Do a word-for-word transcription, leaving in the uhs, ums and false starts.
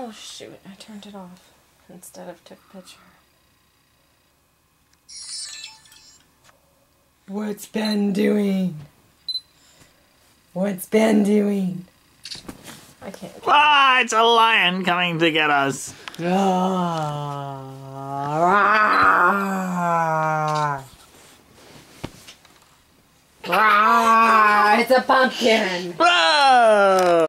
Oh shoot, I turned it off instead of took a picture. What's Ben doing? What's Ben doing? I can't. Ah, it's a lion coming to get us. Ah, ah, it's a pumpkin. Whoa!